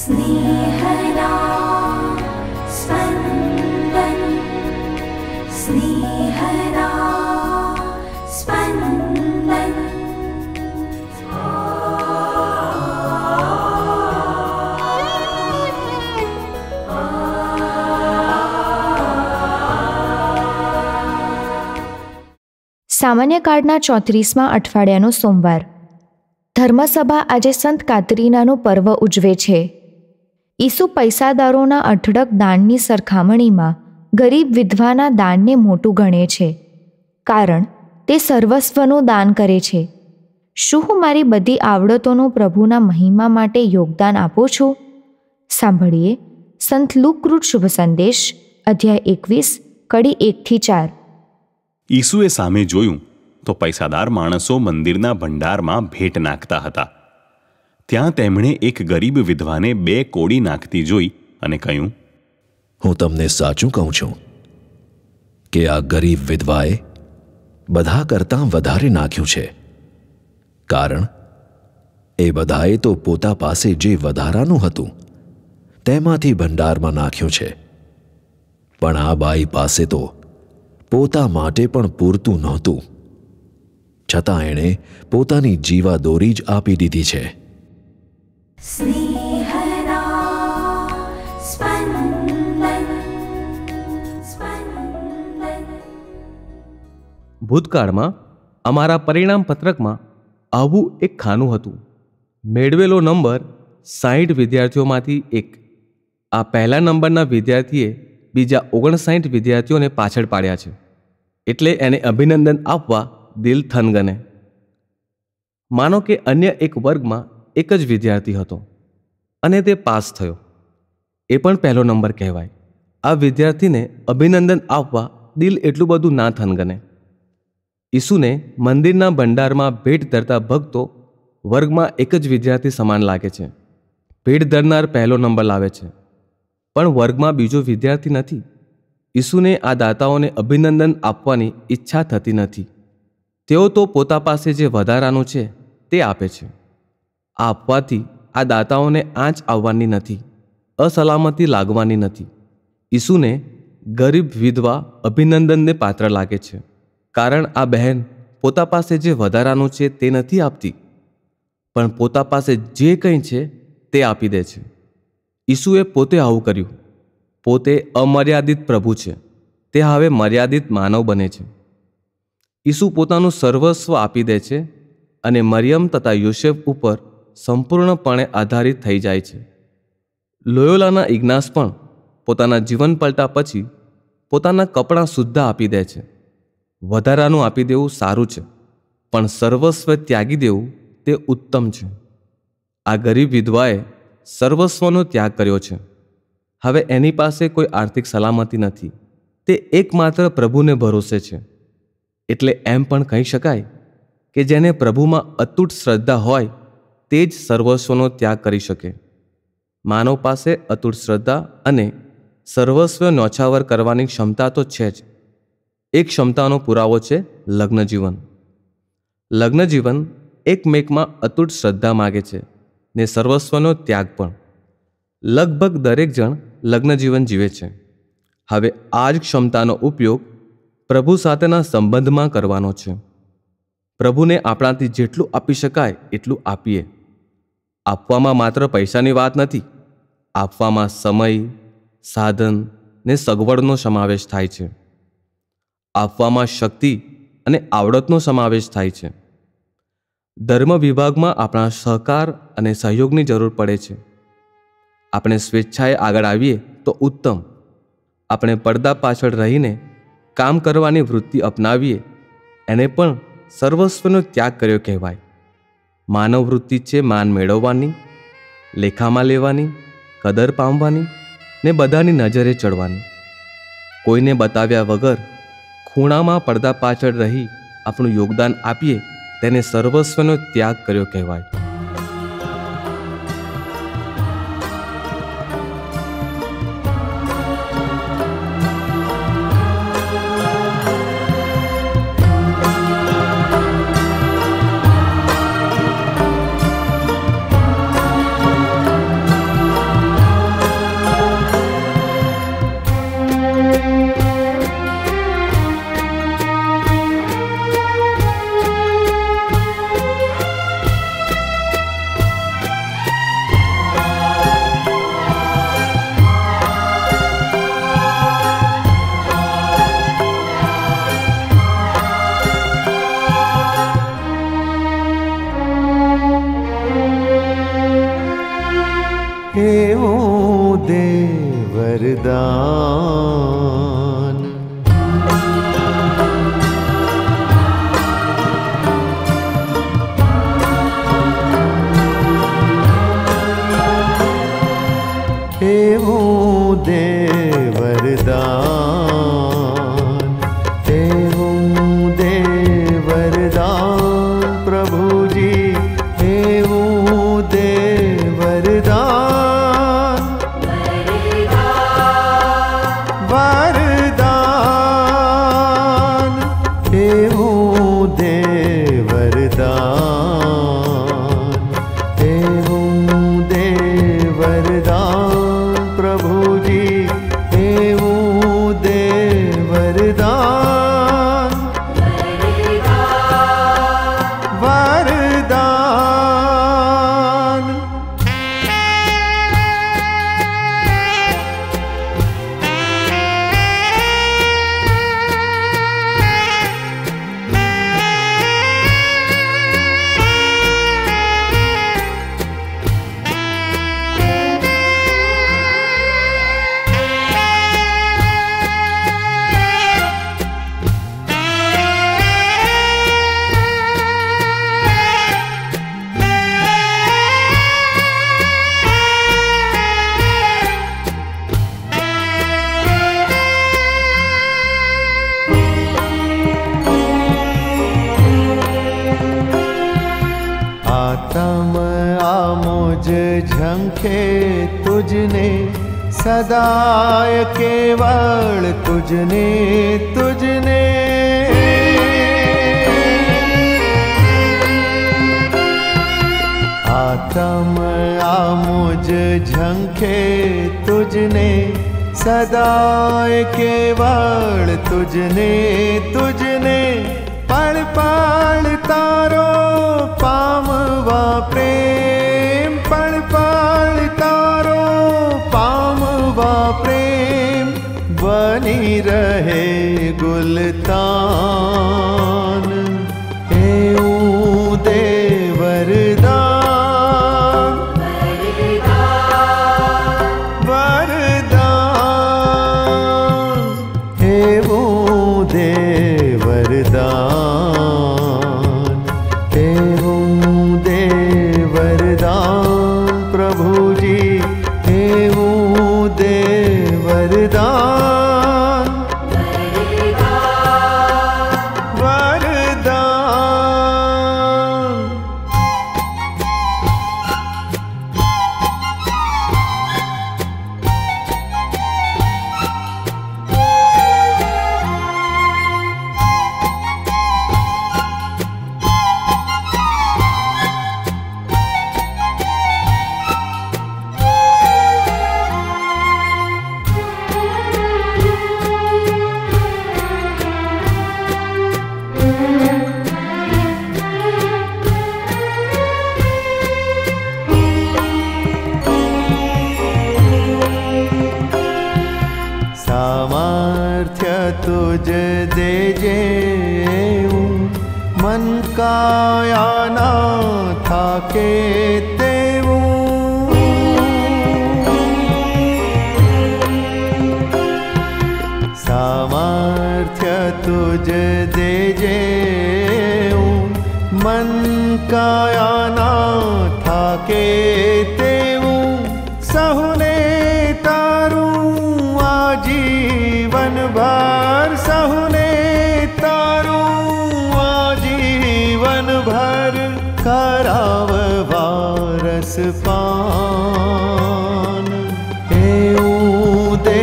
स्नेहदा स्पन्दन स्नेहदा स्पन्दन। સામાન્ય કાળના 34મા અઠવાડિયાનો સોમવાર. ધર્મસભા આજે સંત કાતરીનાનું પર્વ ઉજવે છે. ઈસુ પૈસાદારોના અઢળક દાનની સરખામણીમાં ગરીબ વિધવાના દાનને મોટું ગણે છે, કારણ તે સર્વસ્વનું દાન કરે છે. શું હું મારી બધી આવડતોનું પ્રભુના મહિમા માટે યોગદાન આપું છું? સાંભળીએ સંત લુકૃત શુભ સંદેશ, અધ્યાય 21, કડી 1-4. ઈસુએ સામે જોયું તો પૈસાદાર માણસો મંદિરના ભંડારમાં ભેટ નાખતા હતા. ત્યાં તેમણે એક ગરીબ વિધવાને 2 કોડી નાખતી જોઈ અને કહ્યું, હું તમને સાચું કહું છું કે આ ગરીબ વિધવાએ બધા કરતાં વધારે નાખ્યું છે, કારણ એ બધાએ તો પોતા પાસે જે વધારાનું હતું તેમાંથી ભંડારમાં નાખ્યું છે, પણ આ બાઈ પાસે તો પોતા માટે પણ પૂરતું નહોતું, છતાં એણે પોતાની જીવાદોરી જ આપી દીધી છે. स्नेहदा स्पन्दन स्पन्दन। ભૂતકાળમાં અમારા પરિણામ પત્રકમાં આવું એક ખાનું હતું. મેળવેલો નંબર 60 વિદ્યાર્થીઓમાંથી 1. આ પહેલા નંબરના વિદ્યાર્થીએ બીજા 59 વિદ્યાર્થીઓને પાછળ પાડ્યા છે, એટલે એને અભિનંદન આપવા દિલ થનગને. માનો કે અન્ય એક વર્ગમાં એક જ વિદ્યાર્થી હતો અને તે પાસ થયો, એ પણ પહેલો નંબર કહેવાય. આ વિદ્યાર્થીને અભિનંદન આપવા દિલ એટલું બધું ના થનગને. ઈસુને મંદિરના ભંડારમાં ભેટ ધરતા ભક્તો વર્ગમાં એક જ વિદ્યાર્થી સમાન લાગે છે. ભેટ ધરનાર પહેલો નંબર લાવે છે, પણ વર્ગમાં બીજો વિદ્યાર્થી નથી. ઈસુને આ દાતાઓને અભિનંદન આપવાની ઈચ્છા થતી નથી. તેઓ તો પોતા પાસે જે વધારાનું છે તે આપે છે. આ આપવાથી આ દાતાઓને આંચ આવવાની નથી, અસલામતી લાગવાની નથી. ઈસુને ગરીબ વિધવા અભિનંદનને પાત્ર લાગે છે, કારણ આ બહેન પોતા પાસે જે વધારાનું છે તે નથી આપતી, પણ પોતા પાસે જે કંઈ છે તે આપી દે છે. ઈસુએ પોતે આવું કર્યું. પોતે અમર્યાદિત પ્રભુ છે, તે હવે મર્યાદિત માનવ બને છે. ઈસુ પોતાનું સર્વસ્વ આપી દે છે અને મરિયમ તથા યોસેફ ઉપર સંપૂર્ણપણે આધારિત થઈ જાય છે. લોયોલાના ઇગ્નાસ પણ પોતાના જીવન પલટા પછી પોતાના કપડાં સુદ્ધા આપી દે છે. વધારાનું આપી દેવું સારું છે, પણ સર્વસ્વ ત્યાગી દેવું તે ઉત્તમ છે. આ ગરીબ વિધવાએ સર્વસ્વનો ત્યાગ કર્યો છે. હવે એની પાસે કોઈ આર્થિક સલામતી નથી. તે એકમાત્ર પ્રભુને ભરોસે છે. એટલે એમ પણ કહી શકાય કે જેને પ્રભુમાં અતૂટ શ્રદ્ધા હોય તે જ સર્વસ્વનો ત્યાગ કરી શકે. માનવ પાસે અતૂટ શ્રદ્ધા અને સર્વસ્વ ન્યોછાવર કરવાની ક્ષમતા તો છે જ. એક ક્ષમતાનો પુરાવો છે લગ્નજીવન. લગ્નજીવન એકમેકમાં અતૂટ શ્રદ્ધા માગે છે ને સર્વસ્વનો ત્યાગ પણ. લગભગ દરેક જણ લગ્નજીવન જીવે છે. હવે આ જ ક્ષમતાનો ઉપયોગ પ્રભુ સાથેના સંબંધમાં કરવાનો છે. પ્રભુને આપણાથી જેટલું આપી શકાય એટલું આપીએ. આપવામાં માત્ર પૈસાની વાત નથી. આપવામાં સમય, સાધન ને સગવડનો સમાવેશ થાય છે. આપવામાં શક્તિ અને આવડતનો સમાવેશ થાય છે. ધર્મ વિભાગમાં આપણા સહકાર અને સહયોગની જરૂર પડે છે. આપણે સ્વેચ્છાએ આગળ આવીએ તો ઉત્તમ. આપણે પડદા પાછળ રહીને કામ કરવાની વૃત્તિ અપનાવીએ એને પણ સર્વસ્વનો ત્યાગ કર્યો કહેવાય. માનવ વૃત્તિ છે માન મેળવવાની, લેખામાં લેવાની, કદર પામવાની ને બધાની નજરે ચડવાની. કોઈને બતાવ્યા વગર ખૂણામાં પડદા પાછળ રહી આપણું યોગદાન આપીએ તેને સર્વસ્વનો ત્યાગ કર્યો કહેવાય. એવું દે વરદાન. એવું દે વરદાન, એવું દે વરદાન પ્રભુજી, એવું દે વરદાન. વરદાન એવું દે વરદાન, એવું દે વરદાન પ્રભુજી, એવું દે વરદાન. વરદાન આતમ આમોજ ઝંખે તુજને, સદાય કેવળ તુજને તુજને. આતમ આમોજ ઝંખે તુજને, સદાય કેવળ તુજને તુજને. પળ પળ તારો પામવા પ્રેમ, પળ પળ તારો પામવા પ્રેમ, બની રહે ગુલતાન. એવું દે વરદાન, વરદાન એવું દે વરદાન, એવું દે વરદાન પ્રભુજી, એવું દે વરદાન. વરદાન સામર્થ્ય તુજ દેજે, એવું મન કાયા ન થાકે તેવું. સામર્થ્ય તુજ દેજે, એવું મન કાયા ન થાકે તેવું. સહુને તારું આજીવન ભર, સહુને તારું આજીવન ભર, કરાવવા રસપાન. એવું દે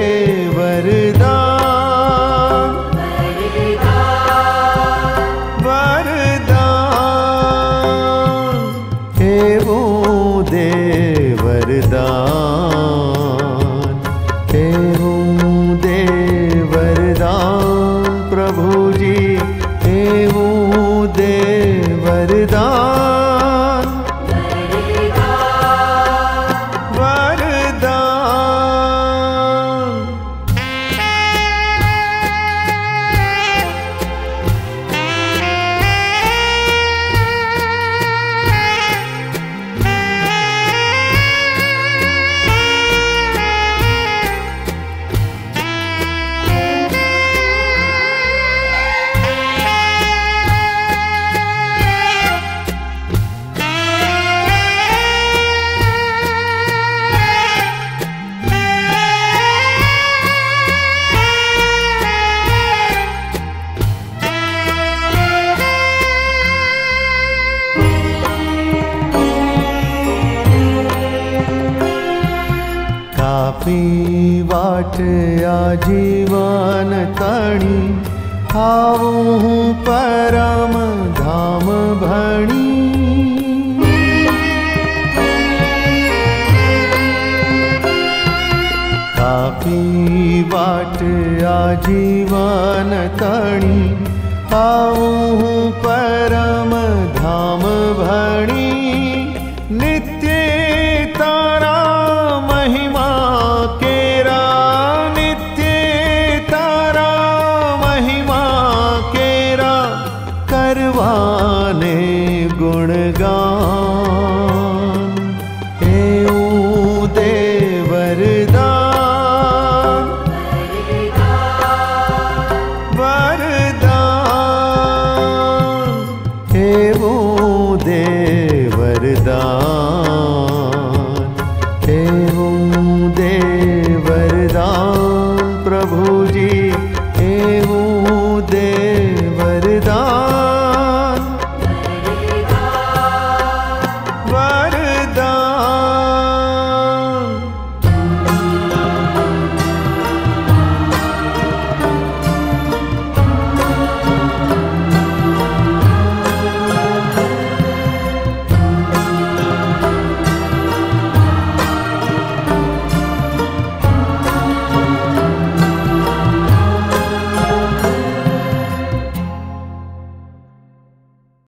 વરદાન, વરદાન એવું દે વરદાન, એવું દે વરદાન પ્રભુજી, એવું દે વરદાન. વરદાન કાપી વાટ આજીવન તણી આવું હું પરમ ધામ ભણી કાપી વાટ આજીવન તણી આવું હું પરમ ધામ ભણી